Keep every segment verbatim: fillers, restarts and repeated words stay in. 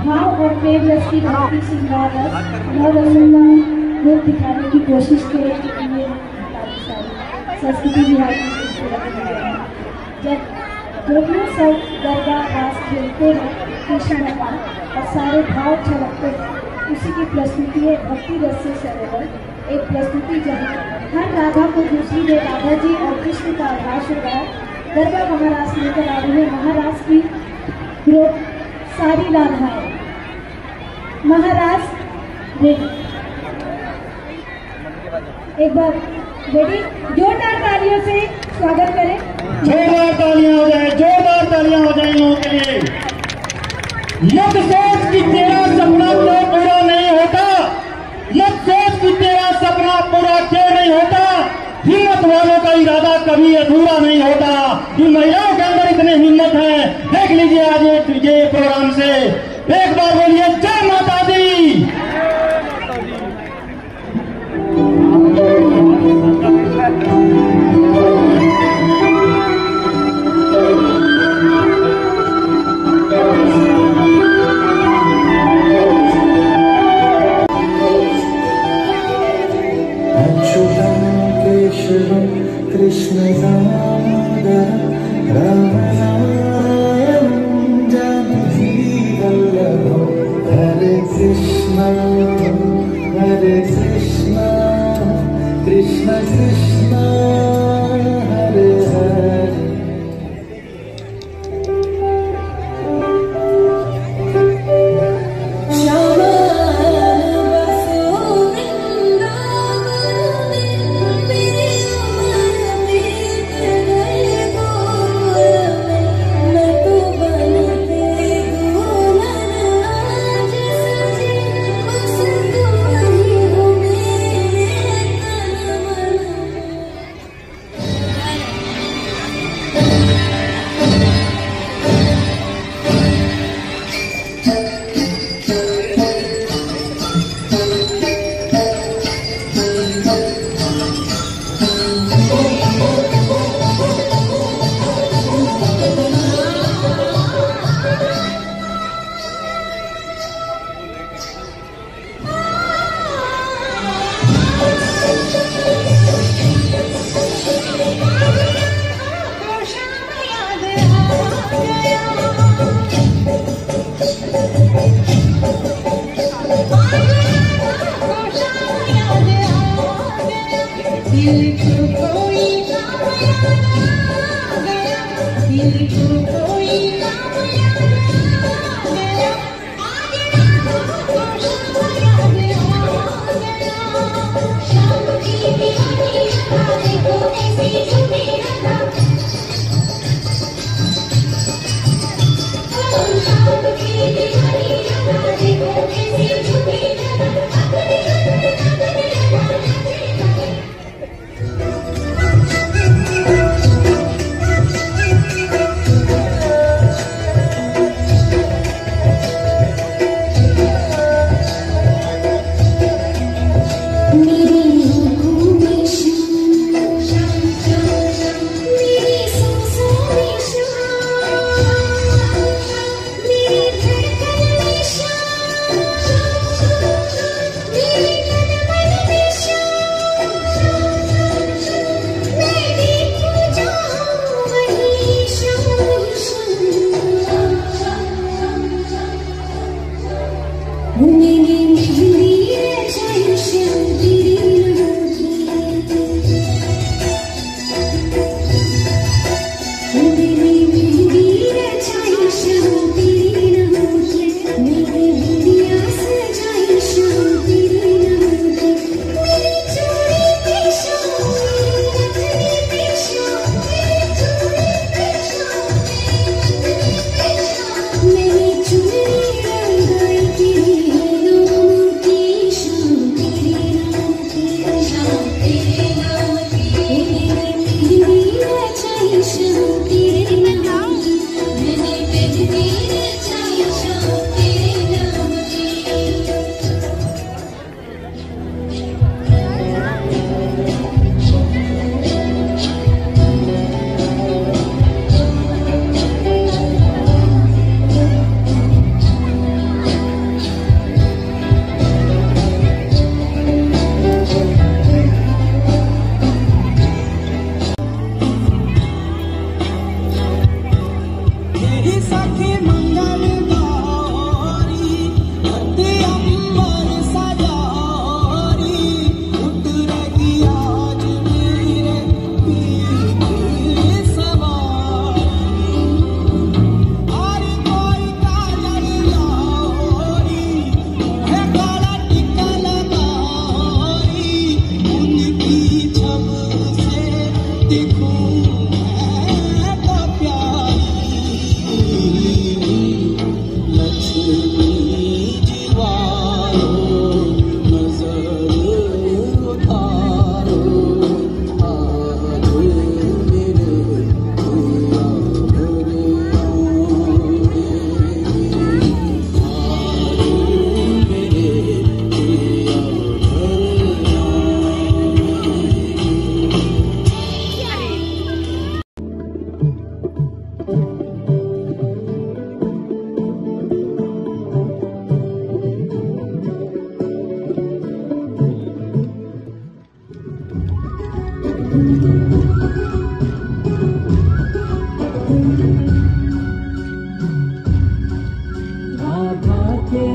भाव और प्रेम रस की भक्ति श्रृंगार रस नौ रसों का रूप दिखाने की कोशिश के लिए संस्कृति विभाग जब दोनों सब दरबार रास खेलते हैं कृष्ण का और सारे भाव छलकते हैं, उसी की प्रस्तुति है भक्ति रस से सरोवर। एक प्रस्तुति जहाँ हर राधा को दूसरी में राधा जी और कृष्ण का आभास होगा। गरबा महाराज लेकर आ रही है महाराज की ग्रुप सारी राधाएं। महाराज रेडी, एक बार रेडी, जोरदार तालियों से स्वागत करें। जोरदार तालियां हो जाए, जोरदार तालियां हो जाए इन लोगों के लिए। मत सोच कि तेरा सपना क्यों पूरा नहीं होता, मत सोच कि तेरा सपना पूरा क्यों नहीं होता। हिम्मत वालों का इरादा कभी अधूरा नहीं होता। कि महिलाओं के अंदर इतनी हिम्मत है, देख लीजिए आज ये प्रोग्राम से। एक बार बोलिए जय माता दी। कृष्ण राम राम जानकी वल्लभ हरे कृष्ण हरे कृष्ण कृष्ण कृष्ण हरे हरे। मेरी चुनरी रंगाई की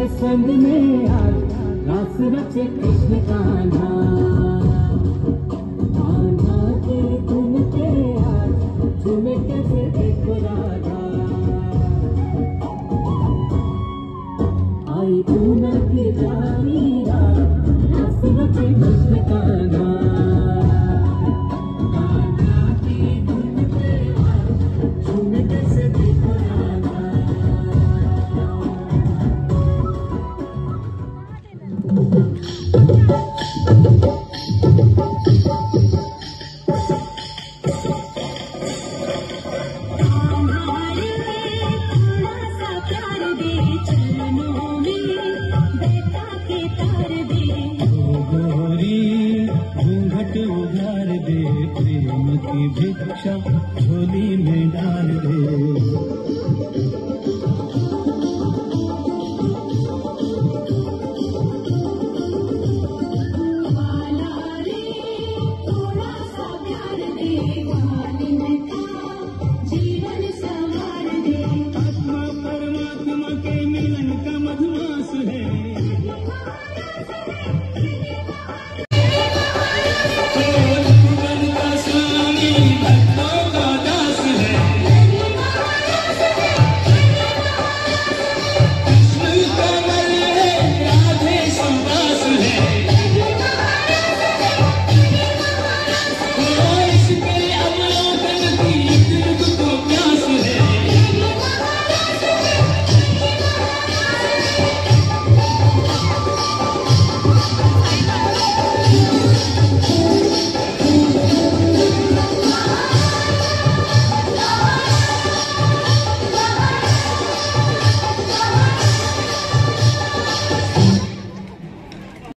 संग में आज रास रचे कृष्ण कान्हा, कान्हा के धुन पे आज झूमे कैसे देखो राधा। आई पूनम